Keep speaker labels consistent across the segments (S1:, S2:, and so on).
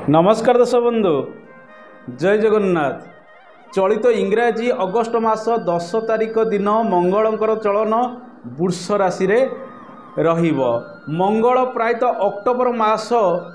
S1: नमस्कार दर्शक बंधु, जय जगन्नाथ। चलित इंग्राजी अगस्ट मास 10 तारिख दिन मंगलंकर चलन वृष राशि रे रहिबो। मंगल प्रायतः अक्टोबर मास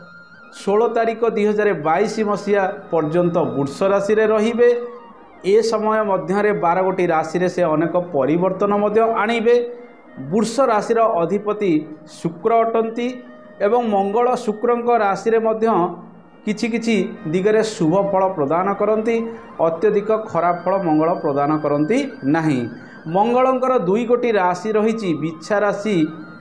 S1: 16 तारिख 2022 मसीहा पर्यंत वृष राशि रे रहिबे। ए समय मध्य 12 गोटी राशि रे से अनेक परिवर्तन मध्य आनिबे। वृष राशि अधिपति शुक्र अटंती एवं मंगल शुक्रंक राशि रे मध्य किछि किछि दिगरे शुभ फल प्रदान करती, अत्यधिक खराब फल मंगल प्रदान करती नहीं। मंगलंकर दुई गोटी राशि रही बिच्छा राशि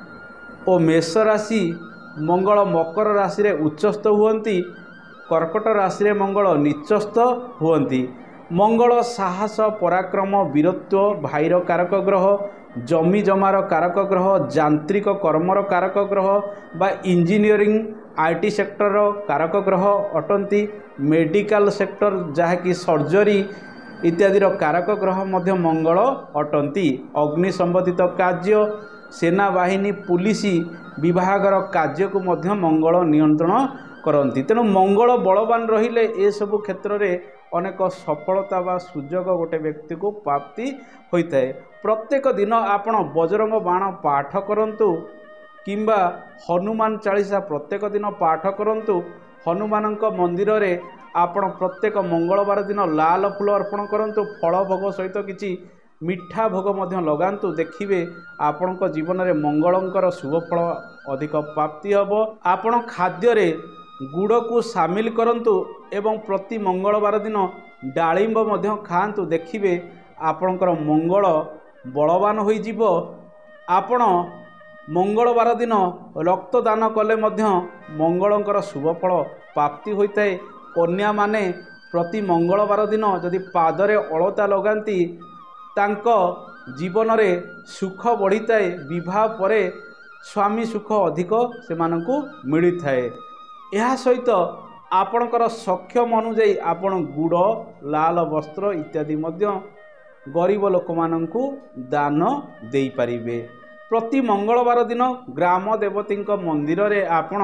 S1: और मेष राशि। मंगल मकर राशि रे उच्चस्थ हुअंती, कर्कट राशि रे मंगल नीचस्थ हुअंती। मंगल साहस पराक्रम वीरत्व भाईर कारक ग्रह, जमी जमार कारक ग्रह, यांत्रिक कर्मर कारक ग्रह बा इंजीनियरिंग आईटी सेक्टर कारक ग्रह अटंती। मेडिकल सेक्टर जहाँकि सर्जरी इत्यादि कारक ग्रह मध्य मंगल अटंती। अग्नि संबंधित कार्य, सेना बाहिनी पुलिस विभागर कार्य को मध्य मंगल नियंत्रण करती। तेणु मंगल बलवान रहिले ए सबु क्षेत्र में अनेक सफलता व सुजोग गोटे व्यक्ति को प्राप्ति होता है। प्रत्येक दिन आपण बजरंग बाण पाठ करंतु किंबा हनुमान चालीसा प्रत्येक दिन पाठ करंतु। हनुमान मंदिर रे आपण प्रत्येक मंगलवार दिन लाल फूल अर्पण करंतु। फल भोग सहित किछि मिठा भोग मध्य लगांतु। देखिबे आपणक जीवन में मंगलंकर शुभ फल अधिक प्राप्ति हबो। आपण खाद्य रे गुड़ को सामिल करंतु एवं प्रति मंगलवार दिन डालिंब मध्य खांतु। देखिबे आपणकर मंगल बलवान होई जिवो। आपण मंगलवार दिन रक्तदान कले मध्य मंगलंकर शुभ फल प्राप्ति होता है। कन्या माने प्रति मंगलवार दिन जदि पादरे अलता लगाती तांको जीवन में सुख बढ़ी थाए। विवाह परे स्वामी सुख अधिक से मानकु मिली थाए। यह सहित आपणकर सक्षम अनुजाई आपण गुड़ लाल वस्त्र इत्यादि मध्य गरीब लोक मानकु दान देई पारिबे। प्रति मंगलवार दिन ग्राम देवती मंदिर रे आपण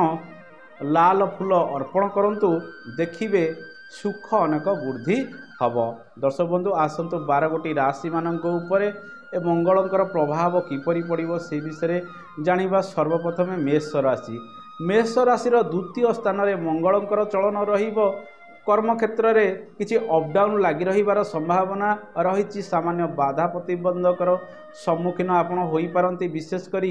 S1: लाल फूल अर्पण करंतु। देखिबे सुख अनेक वृद्धि हब। दर्शक बंधु, आसंतु 12 गोटी राशि मानक उपरे ए मंगलंकर प्रभाव किपरि पड़िबो से विषय जानिबा। सर्वप्रथमे मेष राशि। मेष राशिर द्वितीय स्थान रे मंगलंकर चलन रहिबो। कर्म क्षेत्र में किसी अपडाउन लगी रहिबार संभावना रही। सामान्य बाधा प्रतिबंधकर सम्मुखीन आपण होई पारंती। विशेषकर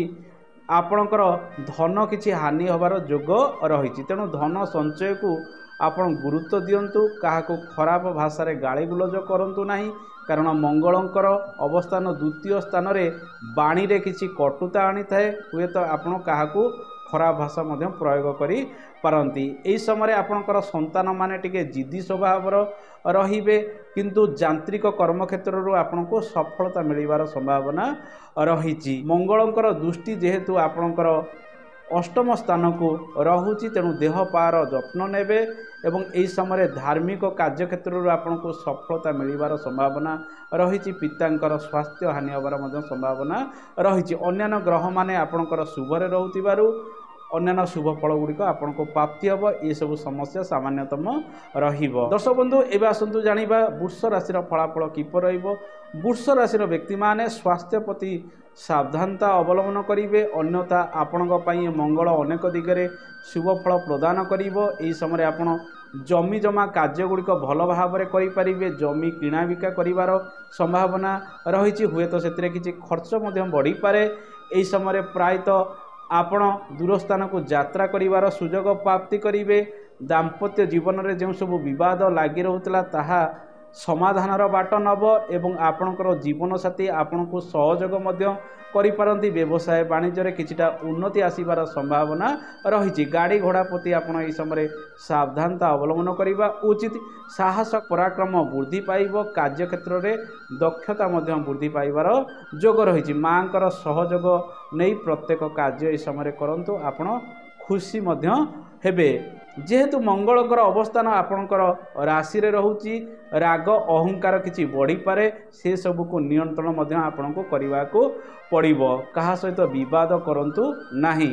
S1: आपणकर धन किछि हानि होबार जोग रही। तेणु धन संचय को आपण गुरुत्व दियंतु। काहाको खराब भाषा रे गाली गुलज करंतु नाही, कारण मंगलंकर अवस्थान द्वितीय स्थान रे बाणी रे किछि कटुता आनी थाए। हुए तो आपण काहाको खराब भाषा मध्य प्रयोग करी पारंती। एई समय आपणकर संतान माने टिके जिद्दी स्वभाव रहिबे, किंतु यांत्रिक कर्म क्षेत्र आपनको सफलता मिलिबार संभावना रही। मंगलंकर दृष्टि जेहेतु आपणकर अष्टम स्थान को रहुची, तेणु देह पार जत्न नेबे एवं एई समय धार्मिक कार्य क्षेत्र आपनको सफलता मिलिबार संभावना रही। पितांकर स्वास्थ्य हानि होबार मध्य संभावना रही। अन्यान्य ग्रह माने आपणकर शुभरे रहउतिबारु अन्यान्य शुभ फल गुड़िक आपको प्राप्ति हम। ये सब समस्या सामान्यतम रहिबो। दर्शक बंधु, एबे आसंतु जानिबा वृष राशि फलाफल किपर रहिबो। वृष राशि व्यक्ति माने स्वास्थ्य प्रति सावधानता अवलंबन करेंगे, अन्यथा आपण मंगल अनेक दिगरे शुभ फल प्रदान करिवो। एई समय आपण जमी जमा कार्य गुड़िक भल भाव में करें। जमी किणा बिका करिवार संभावना रही। हुए तो से किसी खर्च बढ़ी पारे। एई समय प्रायतः आपण दूरस्थान को यात्रा करिवार सुजोग प्राप्ति करिवे। दाम्पत्य जीवन में जो सब विवाद लगी रहउतला ताहा समाधानर बाट नब एवं आपणकर जीवन साथी आपण को सहयोग मध्य करि पारंती। व्यवसाय वाणिज्य किछिटा उन्नति आसीबार संभावना रही। गाड़ी घोड़ा प्रति आपण एई समय सावधानता अवलंबन करिबा उचित। साहस पराक्रम वृद्धि पाइबो। कार्य क्षेत्र में दक्षता मध्य वृद्धि पाइबार जोग रही। मांकर सहयोग नहीं प्रत्येक कार्य एई समय करंतु, आपण खुशी मध्य हेबे। जेहेतु मंगलकर अवस्थान आपणकर राशि रे रहुची, राग अहंकार किछि बढ़ी पारे। से सब को नियंत्रण मध्य आपनको करने को पड़िबो। कहा सहित विवाद करंतु नाही।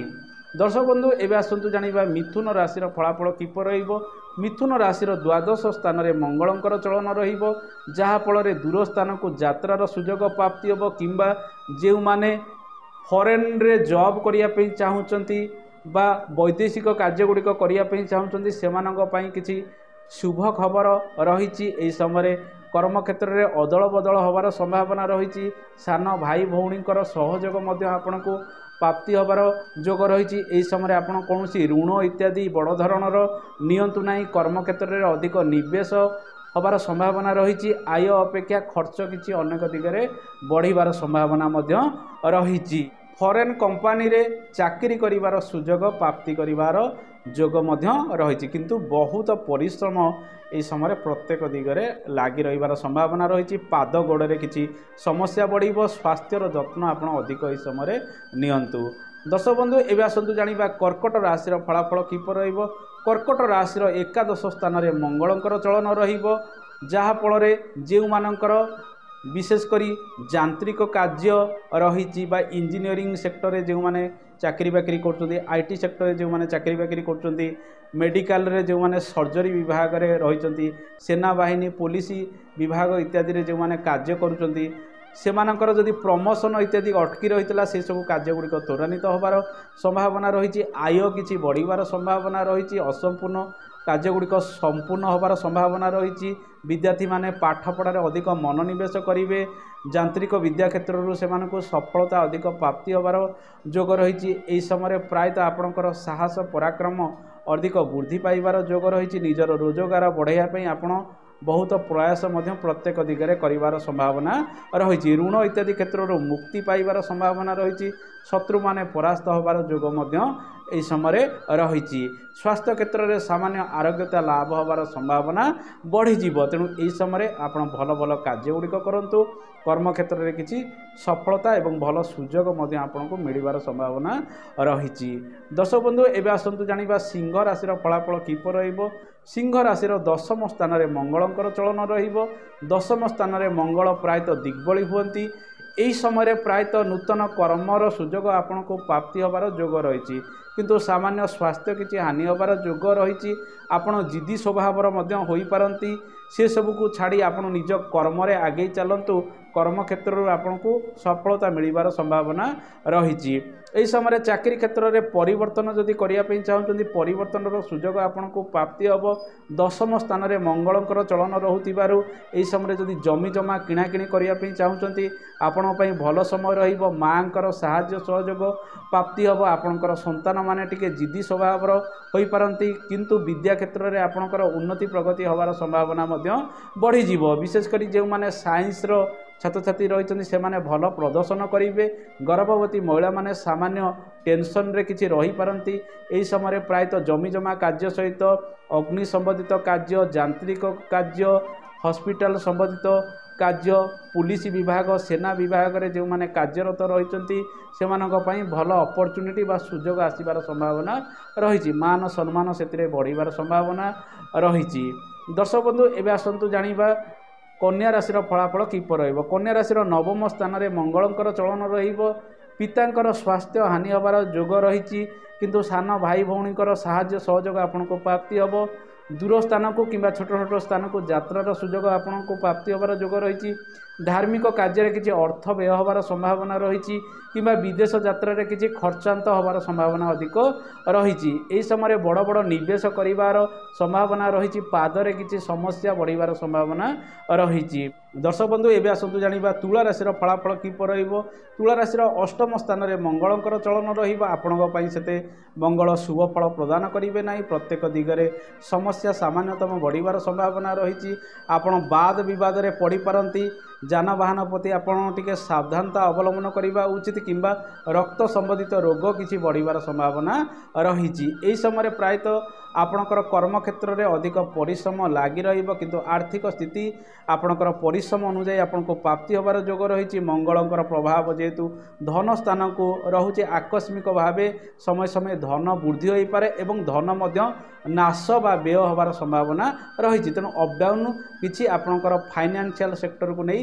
S1: दर्शक बंधु एवं आसतु जानिबा मिथुन राशि फलाफल किपर रहिबो। मिथुन राशि द्वादश स्थान में मंगलंकर चलन रहिबो, जहा फल दूर स्थान को यात्रार सुजोग प्राप्ति होबो किंबा जे माने फॉरेन रे जॉब करिया पे चाहूचंती बा वैदेशिक कार्य गुड़िक करिया पे चाहूचंती सेमानंग पई किछि शुभ खबर रही। एई समय कर्म क्षेत्र में अदल बदल होबार संभावना रही। सान भाई भौणीकर सहयोग मध्य आपनको प्राप्ति होबार जोग रही। एई समय आपन कौनसी ऋण इत्यादि बड़ धरणर नियंतु नाही। कर्म क्षेत्र में अधिक निवेश होबार संभावना रही। आय अपेक्षा खर्च किछि अनेक दिगरे बढ़िबार संभावना मध्य रही। फॉरेन कंपनी रे चाकरी करिवार सुजोग प्राप्ति करिवार जोग मध्य रही। किंतु बहुत परिश्रम ए समय प्रत्येक दिगरे लागी रहिबार संभावना रही। पाद गोड़े किछि समस्या बढ़िबो, स्वास्थ्यर जत्न आपण अधिक ए समय नियंतु। दर्शक बंधु एवं आसतु जानिबा कर्कट राशि फलाफल किपर रहिबो। कर्कट राशि एकादश स्थान में मंगलंकर चलन रहिबो, जहा फल जे मानकर विशेषकर यांत्रिक कार्य रही बा इंजीनियरिंग सेक्टर रे जो माने चाकरी बाकरी करछन्ती, आईटी सेक्टर रे जो माने चाकरी बाकरी करछन्ती, मेडिकल रे जो माने सर्जरी विभाग रे रहिचन्ती, सेना बाहिनी पुलिस विभाग इत्यादि रे जो माने कार्य करूचन्ती, सेमानकर जदि प्रमोशन इत्यादि अटकी रही से सब कार्य गुड़िक त्वरान्वित होबार संभावना रही। आय किछि बढ़िबार संभावना रही। असंपूर्ण कार्य गुड़िक संपूर्ण होबार संभावना रही। विद्यार्थी माने पाठ पढ़ार अधिक मनोनिवेश करेंगे। यांत्रिक विद्या क्षेत्र से सफलता अधिक प्राप्ति होबार जोग रही। यही समय प्रायतः आपणकर साहस पराक्रम अधिक वृद्धि पाइबार जोग रही। निजर रोजगार बढ़ाइवाई आपण बहुत प्रयास मध्य प्रत्येक दिगरे करिवार संभावना रही। ऋण इत्यादि क्षेत्र मुक्ति पाइबार संभावना रही। शत्रु माने परास्त होबार जोग मध्य एई समय रही। स्वास्थ्य क्षेत्र में सामान्य आरोग्यता लाभ होबार संभावना बढ़ीजिव। तेणु एई समय आपण भल भल कार्य गुड़िक करंतु। कर्म क्षेत्र में किसी सफलता एवं भल सुजोग मध्य आपको मिलबार संभावना रही। दर्शक बंधु एवं आसतु जानिबा सिंह राशि फलाफल किपर रहिबो। सिंह राशि दशम स्थान में मंगलंकर चलन रहिबो। दशम स्थान में मंगल प्रायतः दिग्बली हुअन्ति। एही समय प्रायतः नूतन कर्मर सुजोग आपन को प्राप्ति होबार जोग रही। किंतु सामान्य स्वास्थ्य किछि हानि होबार जोग रही। आपण जिद्दी स्वभावर मध्य होई पारंती। से सबको छाड़ी आपण निज कर्म रे आगे चलंतु। कर्म क्षेत्र आपन को सफलता मिलबार संभावना रही। एही समय चाकरी क्षेत्र में परिवर्तन जदि करिया चाहूँगी परिवर्तन सुजोग आपन को प्राप्ति होबो। दशम स्थान में मंगलंकर चलन रहुतिबारु एही समय जदि जमी जमा किणाकिणी करिया चाहूँगी आपण पई भल समय रहिबो। मांकर साहाय्य सहयोग प्राप्ति होबो। आपणकर संतान माने टिके जिद्दी स्वभावर होई पारंती। किंतु विद्या क्षेत्र में आपणकर उन्नति प्रगति होबार संभावना मध्य बढ़ी जीवो। विशेष करी जे माने साइंस रो छात्र छात्री रही से माने भल प्रदर्शन करेंगे। गर्भवती महिला माने सामान्य टेंशन रे किछि रही पारंती। एही समय प्रायतः जमी जमा कार्य सहित अग्नि संबंधित कार्य, यांत्रिक कार्य, हॉस्पिटल संबंधित कार्य, पुलिस विभाग, सेना विभाग रे जो माने कार्यरत रही से भल अपॉर्चुनिटी बा सुजोग आसीबार संभावना रही। मान सम्मान से बढ़िबार संभावना रही। दर्शक बंधु एवं आसतु जानिबा कन्या राशि फलाफल किपर रहिबो। कन्या राशि नवम स्थान में मंगलंकर चलन रहिबो। पितांकर स्वास्थ्य हानि होबार जोग रही। किंतु सान भाई भौणीकर साहाय्य सहयोग आपन को प्राप्ति होबो। दूर स्थान को किंबा छोट छोट स्थान को यात्रार सुजोग आपन को प्राप्ति होबार जोग रही। धार्मिक कार्य किसी अर्थ व्यय होबार संभावना रही। किंबा विदेश यात्रा रे किसी खर्चांत होबार संभावना अधिक रही। एही समय बड़ बड़ निवेश करिवार संभावना रही। पादरे किसी समस्या बढ़िबार संभावना रही। दर्शक बंधु एवं आसतु जानिबा तुला राशि फलाफल किपर रहिबो। तुला राशि अष्टम स्थान में मंगलंकर चलन रहिबो। आपणक पई सेते मंगल शुभ फल प्रदान करिवे नाही। प्रत्येक दिगरे समस्या सामान्यतम बढ़िबार संभावना रही। आपण वाद विवाद रे पड़ी पारंती। जानवाहन प्रति आपण टिके सावधानता अवलंबन करने उचित किंबा रक्त संबंधित रोग किसी बढ़िबार संभावना रही। एही समय प्रायतः आपणकर कर्म क्षेत्र में अधिक परिश्रम लगी रहिबो। किंतु आर्थिक स्थिति आपणकर परिश्रम अनुसार आपन को प्राप्ति होबार जोग रही। मंगलंकर प्रभाव जेहेतु धन स्थान को रहुचे आकस्मिक भावे समय समय धन वृद्धि हो पारे एवं धन मध्य नाश बा व्यय होबार संभावना रही। तेणु अपडाउन किछि आपणकर फाइनेंशियल सेक्टर को नहीं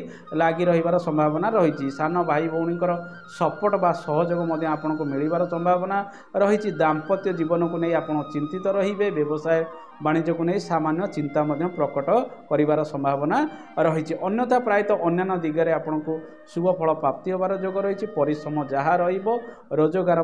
S1: লাগি রহিবার সম্ভাবনা রয়েছে। সান ভাই ভৌণীঙ্কর সপোর্ট বা সহযোগ মধ্যে আপনার মিলিবার সম্ভাবনা রয়েছে। দাম্পত্য জীবনকু নেই আপনার চিন্তিত রহিবে। ব্যবসায় বাণিজ্যকু নেই সামান্য চিন্তা প্রকট করিবার সম্ভাবনা রয়েছে। অন্যথা প্রায়তঃ অন্যান্য দিগরে আপনার শুভ ফল প্রাপ্তি হবার যোগ রয়েছে। পরিশ্রম যাহা রহিব রোজগার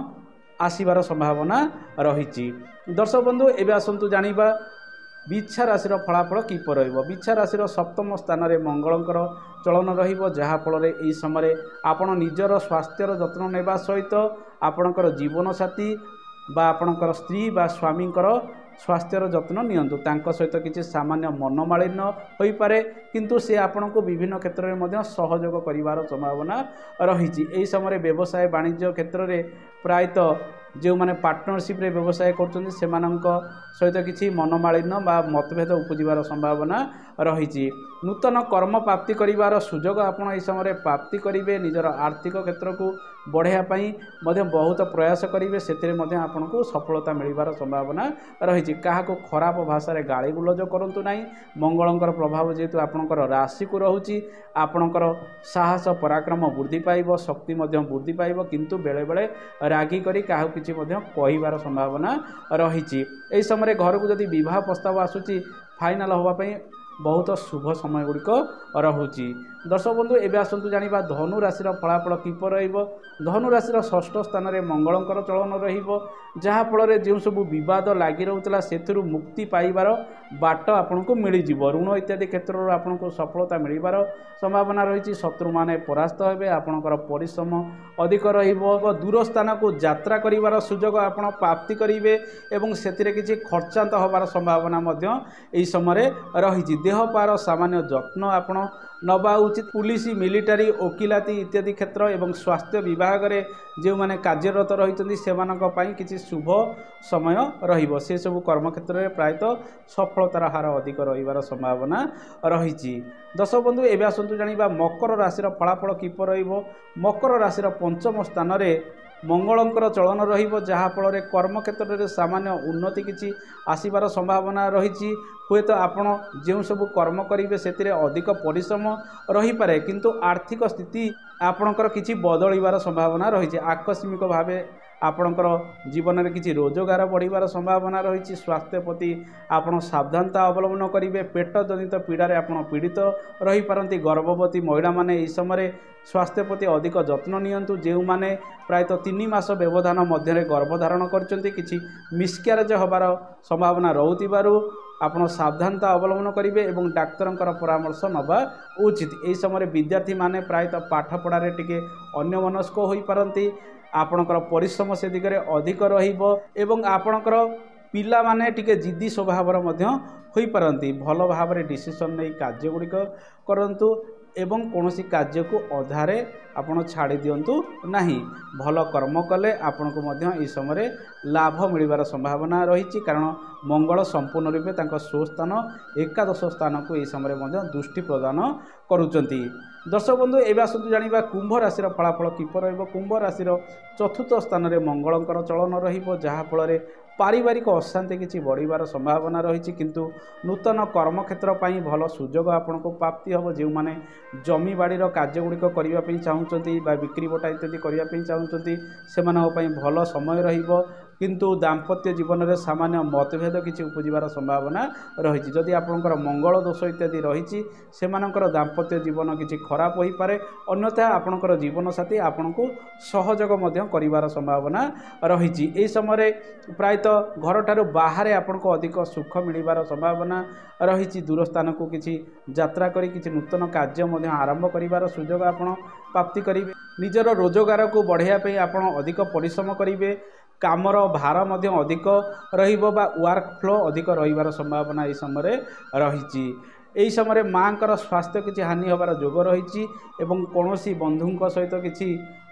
S1: আসিবার সম্ভাবনা রয়েছে। দর্শক বন্ধু এবে আসন্তু জানিবা বিচ্ছা রাশির ফলাফল কিপর রহিব। বিচ্ছা রাশির সপ্তম স্থাନରେ মঙ্গলঙ্কর চলন রহিব, যাহাফଳରେ এই সময় ଆପଣ ନିଜର ସ୍ୱାସ୍ଥ୍ୟର ଯତ୍ନ ନେବା ସହିତ ଆପଣଙ୍କର ଜୀବନସାଥୀ বা ଆପଣଙ୍କର ସ୍ତ୍ରୀ ବା ସ୍ୱାମୀଙ୍କର ସ୍ୱାସ୍ଥ୍ୟର ଯତ୍ନ ନିଅନ୍ତୁ। ତାଙ୍କ ସହିତ କିଛି ସାମାନ୍ୟ ମନମାଳିନ୍ୟ ହୋଇପାରେ, କିନ୍ତୁ ସେ ଆପଣଙ୍କୁ ବିଭିନ୍ନ କ୍ଷେତ୍ରରେ ମଧ୍ୟ ସହଯୋଗ କରିବାର ସମ୍ଭାବନା ରହିଛି। ଏହି ସମୟରେ ବ୍ୟବସାୟ ବାଣିଜ୍ୟ କ୍ଷେତ୍ରରେ ପ୍ରାୟତଃ ଯେଉଁମାନେ ପାର୍ଟନରସିପ୍ରେ ବ୍ୟବସାୟ କରୁଛନ୍ତି ସେମାନଙ୍କ ସହିତ କିଛି ମନମାଳିନ୍ୟ ବା ମତଭେଦ ଉପୁଜିବାର ସମ୍ଭାବନା ରହିଛି। ନୂତନ କର୍ମ ପ୍ରାପ୍ତି କରିବାର ସୁଯୋଗ ଆପଣ ଏହି ସମୟରେ ପ୍ରାପ୍ତି କରିବେ। ନିଜର ଆର୍ଥିକ କ୍ଷେତ୍ରକୁ ବଢ଼ାଇବା ପାଇଁ ମଧ୍ୟ ବହୁତ ପ୍ରୟାସ କରିବେ, ସେଥିରେ ମଧ୍ୟ ଆପଣଙ୍କୁ ସଫଳତା ମିଳିବାର ସମ୍ଭାବନା ରହିଛି। କାହାକୁ ଖରାପ ଭାଷାରେ ଗାଳି ଗୁଲଜ କରନ୍ତୁ ନାହିଁ। ମଙ୍ଗଳଙ୍କର ପ୍ରଭାବ ଯେହେତୁ ଆପଣଙ୍କର ରାଶିକୁ ରହୁଛି, ଆପଣଙ୍କର ସାହସ ପରାକ୍ରମ ବୃଦ୍ଧି ପାଇବ, ଶକ୍ତି ମଧ୍ୟ ବୃଦ୍ଧି ପାଇବ, କିନ୍ତୁ ବେଳେବେଳେ ରାଗି କରି କାହାକୁ କିଛି ମଧ୍ୟ କହିବାର ସମ୍ଭାବନା ରହିଛି। ଏହି ସମୟରେ ଘରକୁ ଯଦି ବିବାହ ପ୍ରସ୍ତାବ ଆସୁଛି ଫାଇନାଲ ହେବା ପାଇଁ ବହୁତ ଶୁଭ ସମୟ ଗୁଡ଼ିକ ରହୁଛି। ଦର୍ଶକ ବନ୍ଧୁ ଏବେ ଆସନ୍ତୁ ଜାଣିବା ଧନୁ ରାଶିର ଫଳାଫଳ କିପରି ରହିବ। ଧନୁ ରାଶିର ଷଷ୍ଠ ସ୍ଥାନରେ ମଙ୍ଗଳଙ୍କର ଚଳନ ରହିବ, ଯାହାଫଳରେ ଯେଉଁ ସବୁ ବିବାଦ ଲାଗି ରହୁଥିଲା ସେଥିରୁ ମୁକ୍ତି ପାଇବାର ବାଟ ଆପଣଙ୍କୁ ମିଳିଯିବ। ଋଣ ଇତ୍ୟାଦି କ୍ଷେତ୍ରରୁ ଆପଣଙ୍କୁ ସଫଳତା ମିଳିବାର ସମ୍ଭାବନା ରହିଛି। ଶତ୍ରୁମାନେ ପରାସ୍ତ ହେବେ, ଆପଣଙ୍କର ପରିଶ୍ରମ ଅଧିକ ରହିବ। ଦୂର ସ୍ଥାନକୁ ଯାତ୍ରା କରିବାର ସୁଯୋଗ ଆପଣ ପ୍ରାପ୍ତି କରିବେ ଏବଂ ସେଥିରେ କିଛି ଖର୍ଚ୍ଚାନ୍ତ ହେବାର ସମ୍ଭାବନା ମଧ୍ୟ ଏହି ସମୟରେ ରହିଛି। ଦେହ ପାର ସାମାନ୍ୟ ଯତ୍ନ ଆପଣ ନେବା ଉଚିତ। ପୁଲିସ, ମିଲିଟାରୀ, ଓକିଲାତି ଇତ୍ୟାଦି କ୍ଷେତ୍ର ଏବଂ ସ୍ୱାସ୍ଥ୍ୟ ବିଭାଗରେ ଯେଉଁମାନେ କାର୍ଯ୍ୟରତ ରହିଛନ୍ତି ସେମାନଙ୍କ ପାଇଁ କିଛି ଶୁଭ ସମୟ ରହିବ। ସେସବୁ କର୍ମକ୍ଷେତ୍ରରେ ପ୍ରାୟତଃ ସଫଳତାର ହାର ଅଧିକ ରହିବାର ସମ୍ଭାବନା ରହିଛି। ଦର୍ଶକ ବନ୍ଧୁ ଏବେ ଆସନ୍ତୁ ଜାଣିବା ମକର ରାଶିର ଫଳାଫଳ କିପରି ରହିବ। ମକର ରାଶିର ପଞ୍ଚମ ସ୍ଥାନରେ ମଙ୍ଗଳଙ୍କର ଚଳନ ରହିବ, ଯାହାଫଳରେ କର୍ମକ୍ଷେତ୍ରରେ ସାମାନ୍ୟ ଉନ୍ନତି କିଛି ଆସିବାର ସମ୍ଭାବନା ରହିଛି। ହୁଏତ ଆପଣ ଯେଉଁ ସବୁ କର୍ମ କରିବେ ସେଥିରେ ଅଧିକ ପରିଶ୍ରମ ରହିପାରେ, କିନ୍ତୁ ଆର୍ଥିକ ସ୍ଥିତି ଆପଣଙ୍କର କିଛି ବଦଳିବାର ସମ୍ଭାବନା ରହିଛି। ଆକସ୍ମିକ ଭାବେ ଆପଣଙ୍କର ଜୀବନରେ କିଛି ରୋଜଗାର ବଢ଼ିବାର ସମ୍ଭାବନା ରହିଛି। ସ୍ୱାସ୍ଥ୍ୟ ପ୍ରତି ଆପଣ ସାବଧାନତା ଅବଲମ୍ବନ କରିବେ। ପେଟ ଜନିତ ପୀଡ଼ାରେ ଆପଣ ପୀଡ଼ିତ ରହିପାରନ୍ତି। ଗର୍ଭବତୀ ମହିଳାମାନେ ଏହି ସମୟରେ ସ୍ୱାସ୍ଥ୍ୟ ପ୍ରତି ଅଧିକ ଯତ୍ନ ନିଅନ୍ତୁ। ଯେଉଁମାନେ ପ୍ରାୟତଃ 3 ମାସ ବ୍ୟବଧାନ ମଧ୍ୟରେ ଗର୍ଭଧାରଣ କରିଛନ୍ତି କିଛି ମିସକ୍ୟାରେଜ୍ ହେବାର ସମ୍ଭାବନା ରହୁଥିବାରୁ ଆପଣ ସାବଧାନତା ଅବଲମ୍ବନ କରିବେ ଏବଂ ଡାକ୍ତରଙ୍କର ପରାମର୍ଶ ନେବା ଉଚିତ। ଏହି ସମୟରେ ବିଦ୍ୟାର୍ଥୀମାନେ ପ୍ରାୟତଃ ପାଠପଢ଼ାରେ ଟିକେ ଅନ୍ୟମନସ୍କ ହୋଇପାରନ୍ତି। ଆପଣଙ୍କର ପରିଶ୍ରମ ସେ ଦିଗରେ ଅଧିକ ରହିବ ଏବଂ ଆପଣଙ୍କର ପିଲାମାନେ ଟିକେ ଜିଦ୍ଦି ସ୍ୱଭାବର ମଧ୍ୟ ହୋଇପାରନ୍ତି। ଭଲ ଭାବରେ ଡିସିସନ୍ ନେଇ କାର୍ଯ୍ୟଗୁଡ଼ିକ କରନ୍ତୁ ଏବଂ କୌଣସି କାର୍ଯ୍ୟକୁ ଅଧାରେ ଆପଣ ଛାଡ଼ି ଦିଅନ୍ତୁ ନାହିଁ। ଭଲ କର୍ମ କଲେ ଆପଣଙ୍କୁ ମଧ୍ୟ ଏହି ସମୟରେ ଲାଭ ମିଳିବାର ସମ୍ଭାବନା ରହିଛି, କାରଣ ମଙ୍ଗଳ ସମ୍ପୂର୍ଣ୍ଣ ରୂପେ ତାଙ୍କ ସ୍ୱସ୍ଥାନ ଏକାଦଶ ସ୍ଥାନକୁ ଏହି ସମୟରେ ମଧ୍ୟ ଦୃଷ୍ଟି ପ୍ରଦାନ କରୁଛନ୍ତି। ଦର୍ଶକ ବନ୍ଧୁ ଏବେ ଆସନ୍ତୁ ଜାଣିବା କୁମ୍ଭ ରାଶିର ଫଳାଫଳ କିପରି ରହିବ। କୁମ୍ଭ ରାଶିର ଚତୁର୍ଥ ସ୍ଥାନରେ ମଙ୍ଗଳଙ୍କର ଚଳନ ରହିବ, ଯାହାଫଳରେ ପାରିବାରିକ ଅଶାନ୍ତି କିଛି ବଢ଼ିବାର ସମ୍ଭାବନା ରହିଛି, କିନ୍ତୁ ନୂତନ କର୍ମକ୍ଷେତ୍ର ପାଇଁ ଭଲ ସୁଯୋଗ ଆପଣଙ୍କୁ ପ୍ରାପ୍ତି ହେବ। ଯେଉଁମାନେ ଜମିବାଡ଼ିର କାର୍ଯ୍ୟଗୁଡ଼ିକ କରିବା ପାଇଁ ଚାହୁଁଛନ୍ତି ବା ବିକ୍ରି ବଟା ଇତ୍ୟାଦି କରିବା ପାଇଁ ଚାହୁଁଛନ୍ତି ସେମାନଙ୍କ ପାଇଁ ଭଲ ସମୟ ରହିବ, କିନ୍ତୁ ଦାମ୍ପତ୍ୟ ଜୀବନରେ ସାମାନ୍ୟ ମତଭେଦ କିଛି ଉପୁଜିବାର ସମ୍ଭାବନା ରହିଛି। ଯଦି ଆପଣଙ୍କର ମଙ୍ଗଳ ଦୋଷ ଇତ୍ୟାଦି ରହିଛି ସେମାନଙ୍କର ଦାମ୍ପତ୍ୟ ଜୀବନ କିଛି ଖରାପ ହୋଇପାରେ, ଅନ୍ୟଥା ଆପଣଙ୍କର ଜୀବନସାଥୀ ଆପଣଙ୍କୁ ସହଯୋଗ ମଧ୍ୟ କରିବାର ସମ୍ଭାବନା ରହିଛି। ଏହି ସମୟରେ ପ୍ରାୟତଃ ଘରଠାରୁ ବାହାରେ ଆପଣଙ୍କୁ ଅଧିକ ସୁଖ ମିଳିବାର ସମ୍ଭାବନା ରହିଛି। ଦୂର ସ୍ଥାନକୁ କିଛି ଯାତ୍ରା କରି କିଛି ନୂତନ କାର୍ଯ୍ୟ ମଧ୍ୟ ଆରମ୍ଭ କରିବାର ସୁଯୋଗ ଆପଣ ପ୍ରାପ୍ତି କରିବେ। ନିଜର ରୋଜଗାରକୁ ବଢ଼ାଇବା ପାଇଁ ଆପଣ ଅଧିକ ପରିଶ୍ରମ କରିବେ। କାମର ଭାର ମଧ୍ୟ ଅଧିକ ରହିବ ବା ୱାର୍କ ଫ୍ଲୋ ଅଧିକ ରହିବାର ସମ୍ଭାବନା ଏହି ସମୟରେ ରହିଛି। ଏହି ସମୟରେ ମାଙ୍କର ସ୍ୱାସ୍ଥ୍ୟ କିଛି ହାନି ହେବାର ଯୋଗ ରହିଛି ଏବଂ କୌଣସି ବନ୍ଧୁଙ୍କ ସହିତ କିଛି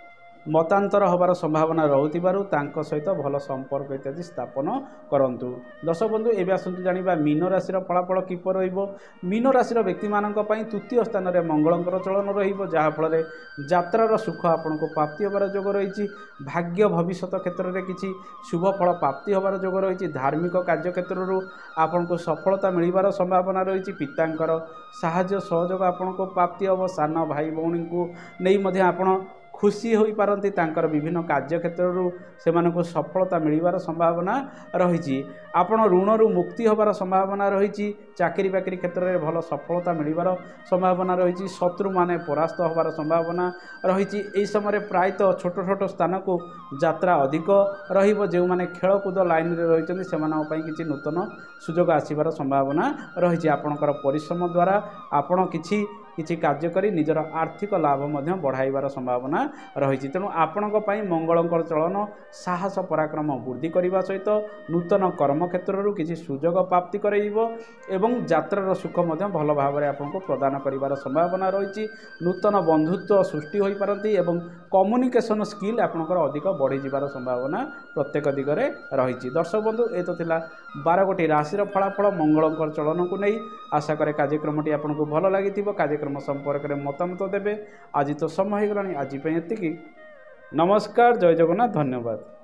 S1: मतांतर होबार संभावना रहुतिबारु तांको सहित भल संपर्क इत्यादि स्थापन करंतु। दर्शक बंधु एबे आसंतु जानिबा मीन राशि फलाफल किपर रहिबो। मीन राशि व्यक्ति मानक पई तृतीय स्थान रे मंगलंकर चलन रहिबो, जहा फल रे यात्रार सुख आपनको प्राप्ति होबार जोग रहिछि। भाग्य भविष्यत क्षेत्र में किछि शुभ फल प्राप्ति होबार जोग रहिछि। धार्मिक कार्य क्षेत्रରୁ आपनको सफलता मिलिबार संभावना रहिछि। पितांकर साहाय्य सहयोग आपनको प्राप्ति होबो। सान भाई भौणी को नै मध्ये आपण खुशी होई पारंती। तांकर विभिन्न कार्य क्षेत्रରୁ सेमानकु सफलता मिलिबार संभावना रहिछि। आपण ऋणरू मुक्ति होबार संभावना रहिछि। चाकरी बाकरी क्षेत्र में भल सफलता मिलिबार संभावना रहिछि। शत्रु माने परास्त होबार संभावना रहिछि। एई समय प्रायतः छोट छोट स्थान को यात्रा अधिक रहिबो। जे माने खेलकूद लाइन रे रहिछन्ति सेमानक पई किछि नूतन सुयोग आसीबार संभावना रहिछि। आपणकर परिश्रम द्वारा आपण किछि कार्य करी निजर आर्थिक लाभ मध्य बढ़ाइबार संभावना रहिछि। तेणु आपणक पई मंगलंकर चलन साहस पराक्रम वृद्धि करने सहित नूतन कर्म क्षेत्र किसी सुजोग प्राप्ति कराइबो एवं यात्रार सुख मध्य भल भाव में आपको प्रदान करिवार संभावना रही। नूतन बंधुत्व सृष्टि हो पारती एवं कम्युनिकेशन स्किल आपणकर अधिक बढ़ी जिबार संभावना प्रत्येक दिगरे रही। दर्शक बंधु ये तो थिला 12 गोटी राशिर फलाफल मंगलंकर चलन को नहीं। आशा करे कार्यक्रमटी आपको भल लगी। कार्यक्रम संपर्क में मतामत देवे। आज तो समय हो गलानी। आज एतिकी। नमस्कार। जय जगन्नाथ। धन्यवाद।